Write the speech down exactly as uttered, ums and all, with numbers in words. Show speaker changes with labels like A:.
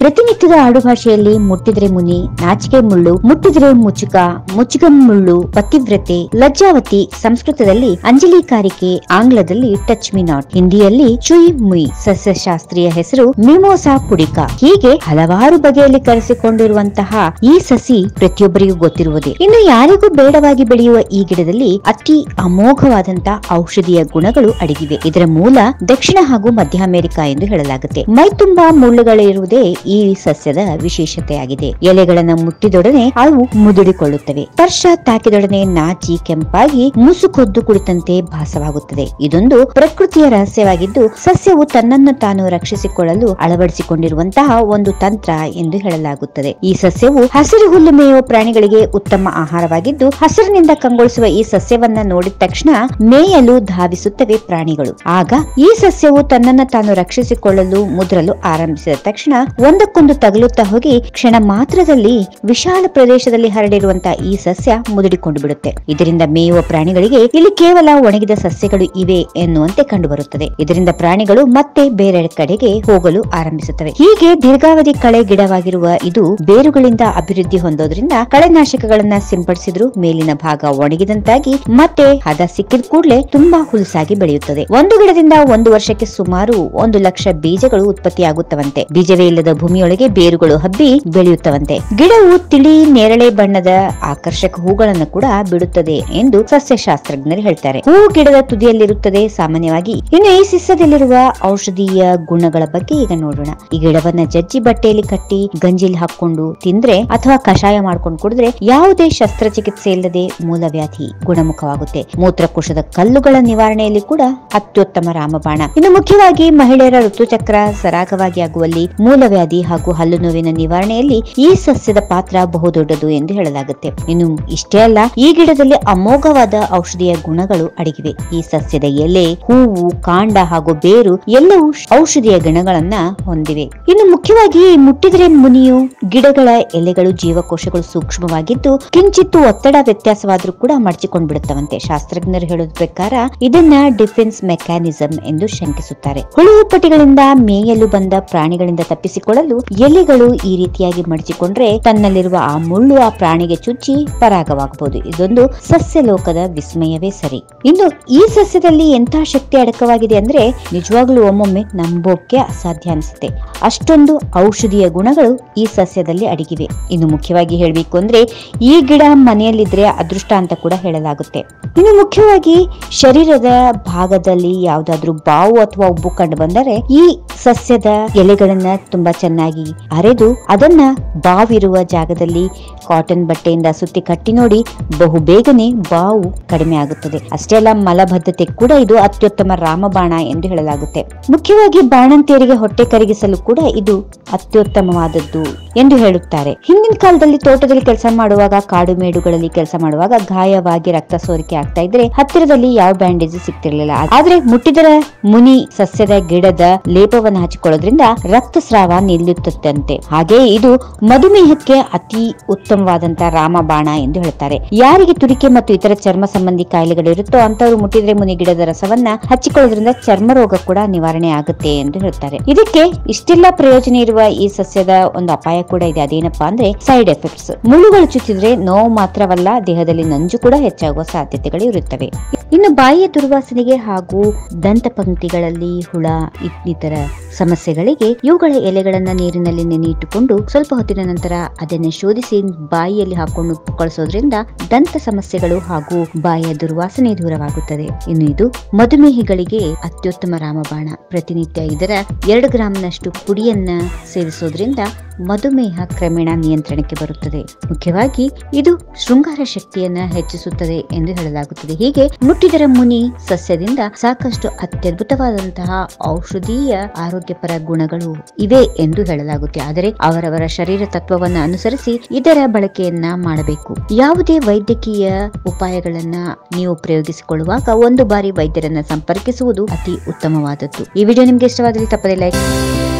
A: ಪ್ರತಿನಿತ್ಯದ ಆಡುಭಾಷೆಯಲ್ಲಿ ಮುಟ್ಟಿದ್ರೆ ಮುನಿ, ನಾಚಿಕೆ ಮುಳ್ಳು, ಮುಟ್ಟಿದ್ರೆ ಮುಚ್ಚುಕ, ಮುಚ್ಚುಗಂ ಮುಳ್ಳು, ಪತಿವ್ರತೆ, ಲಜ್ಜಾವತಿ, ಸಂಸ್ಕೃತದಲ್ಲಿ ಅಂಜಲಿಕಾರಿಕೆ, ಆಂಗ್ಲದಲ್ಲಿ ಟಚ್ ಮಿ ನಾಟ್, ಹಿಂದಿಯಲ್ಲಿ ಚುಯಿ ಮುಯಿ, ಸಸ್ಯಶಾಸ್ತ್ರೀಯ ಹೆಸರು ಮಿಮೋಸಾ ಪುಡಿಕಾ. ಹೀಗೆ ಹಲವಾರು ಬಗೆಯಲ್ಲಿ ಕರೆಸಿಕೊಂಡಿರುವಂತಹ ಈ ಸಸಿ ಪ್ರತಿಯೊಬ್ಬರಿಗೂ ಗೊತ್ತಿರುವುದೇ. ಇನ್ನು ಯಾರಿಗೂ ಬೇಡವಾಗಿ ಬೆಳೆಯುವ ಈ ಗಿಡದಲ್ಲಿ ಅತಿ ಅಮೋಘವಾದಂತಹ ಔಷಧೀಯ ಗುಣಗಳು ಅಡಗಿವೆ. ಇದರ ಮೂಲ ದಕ್ಷಿಣ ಹಾಗೂ ಮಧ್ಯ ಅಮೆರಿಕ ಎಂದು ಹೇಳಲಾಗುತ್ತೆ. ಮೈ ತುಂಬಾ ಮುಳ್ಳುಗಳಿರುವುದೇ ಈ ಸಸ್ಯದ ವಿಶೇಷತೆಯಾಗಿದೆ. ಎಲೆಗಳನ್ನ ಮುಟ್ಟಿದೊಡನೆ ಅವು ಮುದುಡಿಕೊಳ್ಳುತ್ತವೆ. ಸ್ಪರ್ಶ ತಾಕಿದೊಡನೆ ನಾಚಿ ಕೆಂಪಾಗಿ ಮುಸುಕೊದ್ದು ಕುಳಿತಂತೆ ಭಾಸವಾಗುತ್ತದೆ. ಇದೊಂದು ಪ್ರಕೃತಿಯ ರಹಸ್ಯವಾಗಿದ್ದು ಸಸ್ಯವು ತನ್ನನ್ನು ತಾನು ರಕ್ಷಿಸಿಕೊಳ್ಳಲು ಅಳವಡಿಸಿಕೊಂಡಿರುವಂತಹ ಒಂದು ತಂತ್ರ ಎಂದು ಹೇಳಲಾಗುತ್ತದೆ. ಈ ಸಸ್ಯವು ಹಸಿರು ಹುಲ್ಲು ಮೇಯುವ ಪ್ರಾಣಿಗಳಿಗೆ ಉತ್ತಮ ಆಹಾರವಾಗಿದ್ದು ಹಸಿರಿನಿಂದ ಕಂಗೊಳಿಸುವ ಈ ಸಸ್ಯವನ್ನ ನೋಡಿದ ತಕ್ಷಣ ಮೇಯಲು ಧಾವಿಸುತ್ತವೆ ಪ್ರಾಣಿಗಳು. ಆಗ ಈ ಸಸ್ಯವು ತನ್ನನ್ನು ತಾನು ರಕ್ಷಿಸಿಕೊಳ್ಳಲು ಮುದ್ರಲು ಆರಂಭಿಸಿದ ತಕ್ಷಣ ಒಂದಕ್ಕೊಂದು ತಗಲುತ್ತಾ ಹೋಗಿ ಕ್ಷಣ ಮಾತ್ರದಲ್ಲಿ ವಿಶಾಲ ಪ್ರದೇಶದಲ್ಲಿ ಹರಡಿರುವಂತಹ ಈ ಸಸ್ಯ ಮುದುಡಿಕೊಂಡು ಬಿಡುತ್ತೆ. ಇದರಿಂದ ಮೇಯುವ ಪ್ರಾಣಿಗಳಿಗೆ ಇಲ್ಲಿ ಕೇವಲ ಒಣಗಿದ ಸಸ್ಯಗಳು ಇವೆ ಎನ್ನುವಂತೆ ಕಂಡುಬರುತ್ತದೆ. ಇದರಿಂದ ಪ್ರಾಣಿಗಳು ಮತ್ತೆ ಬೇರೆ ಕಡೆಗೆ ಹೋಗಲು ಆರಂಭಿಸುತ್ತವೆ. ಹೀಗೆ ದೀರ್ಘಾವಧಿ ಕಳೆ ಗಿಡವಾಗಿರುವ ಇದು ಬೇರುಗಳಿಂದ ಅಭಿವೃದ್ಧಿ ಹೊಂದೋದ್ರಿಂದ ಕಳೆನಾಶಕಗಳನ್ನ ಸಿಂಪಡಿಸಿದ್ರು ಮೇಲಿನ ಭಾಗ ಒಣಗಿದಂತಾಗಿ ಮತ್ತೆ ಹದ ಸಿಕ್ಕಿದ ಕೂಡಲೇ ತುಂಬಾ ಹುಲಸಾಗಿ ಬೆಳೆಯುತ್ತದೆ. ಒಂದು ಗಿಡದಿಂದ ಒಂದು ವರ್ಷಕ್ಕೆ ಸುಮಾರು ಒಂದು ಲಕ್ಷ ಬೀಜಗಳು ಉತ್ಪತ್ತಿಯಾಗುತ್ತವಂತೆ. ಬೀಜವೇ ಇಲ್ಲದ ಭೂಮಿಯೊಳಗೆ ಬೇರುಗಳು ಹಬ್ಬಿ ಬೆಳೆಯುತ್ತವಂತೆ. ಗಿಡವು ತಿಳಿ ನೇರಳೆ ಬಣ್ಣದ ಆಕರ್ಷಕ ಹೂಗಳನ್ನು ಕೂಡ ಬಿಡುತ್ತದೆ ಎಂದು ಸಸ್ಯಶಾಸ್ತ್ರಜ್ಞರು ಹೇಳ್ತಾರೆ. ಹೂ ಗಿಡದ ತುದಿಯಲ್ಲಿರುತ್ತದೆ ಸಾಮಾನ್ಯವಾಗಿ. ಇನ್ನು ಈ ಸಸ್ಯದಲ್ಲಿರುವ ಔಷಧೀಯ ಗುಣಗಳ ಬಗ್ಗೆ ಈಗ ನೋಡೋಣ. ಈ ಗಿಡವನ್ನ ಜಜ್ಜಿ ಬಟ್ಟೆಯಲ್ಲಿ ಕಟ್ಟಿ ಗಂಜಿಲ್ ಹಾಕೊಂಡು ತಿಂದ್ರೆ ಅಥವಾ ಕಷಾಯ ಮಾಡ್ಕೊಂಡು ಕುಡಿದ್ರೆ ಯಾವುದೇ ಶಸ್ತ್ರಚಿಕಿತ್ಸೆ ಇಲ್ಲದೆ ಮೂಲವ್ಯಾಧಿ ಗುಣಮುಖವಾಗುತ್ತೆ. ಮೂತ್ರಕೋಶದ ಕಲ್ಲುಗಳ ನಿವಾರಣೆಯಲ್ಲಿ ಕೂಡ ಅತ್ಯುತ್ತಮ ರಾಮಬಾಣ. ಇನ್ನು ಮುಖ್ಯವಾಗಿ ಮಹಿಳೆಯರ ಋತುಚಕ್ರ ಸರಾಗವಾಗಿ ಆಗುವಲ್ಲಿ, ಮೂಲವ್ಯಾಧಿ ಹಾಗೂ ಹಲ್ಲು ನೋವಿನ ನಿವಾರಣೆಯಲ್ಲಿ ಈ ಸಸ್ಯದ ಪಾತ್ರ ಬಹುದೊಡ್ಡದು ಎಂದು ಹೇಳಲಾಗುತ್ತೆ. ಇನ್ನು ಇಷ್ಟೇ ಅಲ್ಲ, ಈ ಗಿಡದಲ್ಲಿ ಅಮೋಘವಾದ ಔಷಧೀಯ ಗುಣಗಳು ಅಡಗಿವೆ. ಈ ಸಸ್ಯದ ಎಲೆ, ಹೂವು, ಕಾಂಡ ಹಾಗೂ ಬೇರು ಎಲ್ಲವೂ ಔಷಧೀಯ ಗುಣಗಳನ್ನ ಹೊಂದಿವೆ. ಇನ್ನು ಮುಖ್ಯವಾಗಿ ಮುಟ್ಟಿದ್ರೆ ಮುನಿಯು ಗಿಡಗಳ ಎಲೆಗಳು ಜೀವಕೋಶಗಳು ಸೂಕ್ಷ್ಮವಾಗಿದ್ದು ಕಿಂಚಿತ್ತು ಒತ್ತಡ ವ್ಯತ್ಯಾಸವಾದ್ರೂ ಕೂಡ ಮಡಚಿಕೊಂಡ್ ಬಿಡುತ್ತವಂತೆ. ಶಾಸ್ತ್ರಜ್ಞರು ಹೇಳೋದ್ ಪ್ರಕಾರ ಇದನ್ನ ಡಿಫೆನ್ಸ್ ಮೆಕ್ಯಾನಿಸಂ ಎಂದು ಶಂಕಿಸುತ್ತಾರೆ. ಹುಳುಹುಪ್ಪಟಿಗಳಿಂದ ಮೇಯಲು ಬಂದ ಪ್ರಾಣಿಗಳಿಂದ ತಪ್ಪಿಸಿಕೊಳ್ಳಲು ಎಲೆಗಳು ಈ ರೀತಿಯಾಗಿ ಮಡಚಿಕೊಂಡ್ರೆ ತನ್ನಲ್ಲಿರುವ ಆ ಮುಳ್ಳು ಆ ಪ್ರಾಣಿಗೆ ಚುಚ್ಚಿ ಪರಾಗವಾಗಬಹುದು. ಇದೊಂದು ಸಸ್ಯ ಲೋಕದ ವಿಸ್ಮಯವೇ ಸರಿ. ಇನ್ನು ಈ ಸಸ್ಯದಲ್ಲಿ ಎಂಥ ಶಕ್ತಿ ಅಡಕವಾಗಿದೆ ಅಂದ್ರೆ ನಿಜವಾಗ್ಲೂ ಒಮ್ಮೊಮ್ಮೆ ನಂಬೋಕೆ ಅಸಾಧ್ಯ ಅನಿಸುತ್ತೆ. ಅಷ್ಟೊಂದು ಔಷಧೀಯ ಗುಣಗಳು ಈ ಸಸ್ಯದಲ್ಲಿ ಅಡಗಿವೆ. ಇನ್ನು ಮುಖ್ಯವಾಗಿ ಹೇಳಬೇಕು ಅಂದ್ರೆ ಈ ಗಿಡ ಮನೆಯಲ್ಲಿದ್ರೆ ಅದೃಷ್ಟ ಅಂತ ಕೂಡ ಹೇಳಲಾಗುತ್ತೆ. ಇನ್ನು ಮುಖ್ಯವಾಗಿ ಶರೀರದ ಭಾಗದಲ್ಲಿ ಯಾವ್ದಾದ್ರು ಬಾವು ಅಥವಾ ಉಬ್ಬು ಕಂಡು ಬಂದರೆ ಈ ಸಸ್ಯದ ಎಲೆಗಳನ್ನ ತುಂಬಾ ಚೆನ್ನಾಗಿ ಅರೆದು ಅದನ್ನ ಬಾವಿರುವ ಜಾಗದಲ್ಲಿ ಕಾಟನ್ ಬಟ್ಟೆಯಿಂದ ಸುತ್ತಿ ಕಟ್ಟಿ ನೋಡಿ ಬಹು ಬೇಗನೆ ಬಾವು ಕಡಿಮೆ ಆಗುತ್ತದೆ. ಅಷ್ಟೇ ಅಲ್ಲ, ಮಲಬದ್ಧತೆ ಕೂಡ ಇದು ಅತ್ಯುತ್ತಮ ರಾಮಬಾಣ ಎಂದು ಹೇಳಲಾಗುತ್ತೆ. ಮುಖ್ಯವಾಗಿ ಬಾಣಂತಿಯರಿಗೆ ಹೊಟ್ಟೆ ಕರಗಿಸಲು ಕೂಡ ಇದು ಅತ್ಯುತ್ತಮವಾದದ್ದು ಎಂದು ಹೇಳುತ್ತಾರೆ. ಹಿಂದಿನ ಕಾಲದಲ್ಲಿ ತೋಟದಲ್ಲಿ ಕೆಲಸ ಮಾಡುವಾಗ, ಕಾಡು ಮೇಡುಗಳಲ್ಲಿ ಕೆಲಸ ಮಾಡುವಾಗ ಗಾಯವಾಗಿ ರಕ್ತ ಸೋರಿಕೆ ಆಗ್ತಾ ಇದ್ರೆ ಹತ್ತಿರದಲ್ಲಿ ಯಾವ ಬ್ಯಾಂಡೇಜ್ ಸಿಗ್ತಿರ್ಲಿಲ್ಲ. ಆದ್ರೆ ಮುಟ್ಟಿದರ ಮುನಿ ಸಸ್ಯದ ಗಿಡದ ಲೇಪವನ್ನು ಹಚ್ಚಿಕೊಳ್ಳೋದ್ರಿಂದ ರಕ್ತಸ್ರಾವ ನಿಲ್ಲುತ್ತಂತೆ. ಹಾಗೆ ಇದು ಮಧುಮೇಹಕ್ಕೆ ಅತಿ ಉತ್ತಮವಾದಂತಹ ರಾಮಬಾಣ ಎಂದು ಹೇಳ್ತಾರೆ. ಯಾರಿಗೆ ತುರಿಕೆ ಮತ್ತು ಇತರ ಚರ್ಮ ಸಂಬಂಧಿ ಕಾಯಿಲೆಗಳಿರುತ್ತೋ ಅಂತವರು ಮುಟ್ಟಿದ್ರೆ ಮುನಿ ಗಿಡದ ರಸವನ್ನ ಹಚ್ಚಿಕೊಳ್ಳೋದ್ರಿಂದ ಚರ್ಮ ರೋಗ ಕೂಡ ನಿವಾರಣೆ ಆಗುತ್ತೆ ಎಂದು ಹೇಳ್ತಾರೆ. ಇದಕ್ಕೆ ಇಷ್ಟೆಲ್ಲ ಪ್ರಯೋಜನ ಇರುವ ಈ ಸಸ್ಯದ ಒಂದು ಅಪಾಯ ಕೂಡ ಇದೆ. ಅದೇನಪ್ಪಾ ಅಂದ್ರೆ ಸೈಡ್ ಎಫೆಕ್ಟ್ಸ್. ಮುಳ್ಳುಗಳು ಚುಚ್ಚಿದ್ರೆ ನೋವು ಮಾತ್ರವಲ್ಲ, ದೇಹದಲ್ಲಿ ನಂಜು ಕೂಡ ಹೆಚ್ಚಾಗುವ ಸಾಧ್ಯತೆಗಳು ಇರುತ್ತವೆ. ಇನ್ನು ಬಾಯಿಯ ದುರ್ವಾಸನೆಗೆ ಹಾಗೂ ದಂತ ಪಂಕ್ತಿಗಳಲ್ಲಿ ಹುಳ ಇನ್ನಿತರ ಸಮಸ್ಯೆಗಳಿಗೆ ಇವುಗಳ ಎಲೆಗಳನ್ನ ನೀರಿನಲ್ಲಿ ನೆನೆಯಿಟ್ಟುಕೊಂಡು ಸ್ವಲ್ಪ ಹೊತ್ತಿನ ನಂತರ ಅದನ್ನು ಶೋಧಿಸಿ ಬಾಯಿಯಲ್ಲಿ ಹಾಕೊಂಡು ಕಳಿಸೋದ್ರಿಂದ ದಂತ ಸಮಸ್ಯೆಗಳು ಹಾಗೂ ಬಾಯಿಯ ದುರ್ವಾಸನೆ ದೂರವಾಗುತ್ತದೆ. ಇನ್ನು ಇದು ಮಧುಮೇಹಿಗಳಿಗೆ ಅತ್ಯುತ್ತಮ ರಾಮಬಾಣ. ಪ್ರತಿನಿತ್ಯ ಇದರ ಎರಡು ಗ್ರಾಂನಷ್ಟು ಪುಡಿಯನ್ನ ಸೇವಿಸೋದ್ರಿಂದ ಮಧುಮೇಹ ಕ್ರಮೇಣ ನಿಯಂತ್ರಣಕ್ಕೆ ಬರುತ್ತದೆ. ಮುಖ್ಯವಾಗಿ ಇದು ಶೃಂಗಾರ ಶಕ್ತಿಯನ್ನ ಹೆಚ್ಚಿಸುತ್ತದೆ ಎಂದು ಹೇಳಲಾಗುತ್ತದೆ. ಹೀಗೆ ಮುಟ್ಟಿದರ ಮುನಿ ಸಸ್ಯದಿಂದ ಸಾಕಷ್ಟು ಅತ್ಯದ್ಭುತವಾದಂತಹ ಔಷಧೀಯ ಆರೋಗ್ಯಪರ ಗುಣಗಳು ಇವೆ ಎಂದು ಹೇಳಲಾಗುತ್ತೆ. ಆದರೆ ಅವರವರ ಶರೀರ ತತ್ವವನ್ನು ಅನುಸರಿಸಿ ಇದರ ಬಳಕೆಯನ್ನ ಮಾಡಬೇಕು. ಯಾವುದೇ ವೈದ್ಯಕೀಯ ಉಪಾಯಗಳನ್ನ ನೀವು ಪ್ರಯೋಗಿಸಿಕೊಳ್ಳುವಾಗ ಒಂದು ಬಾರಿ ವೈದ್ಯರನ್ನ ಸಂಪರ್ಕಿಸುವುದು ಅತಿ ಉತ್ತಮವಾದದ್ದು. ಈ ವಿಡಿಯೋ ನಿಮ್ಗೆ ಇಷ್ಟವಾದಲ್ಲಿ ತಪ್ಪದೇ ಲೈಕ್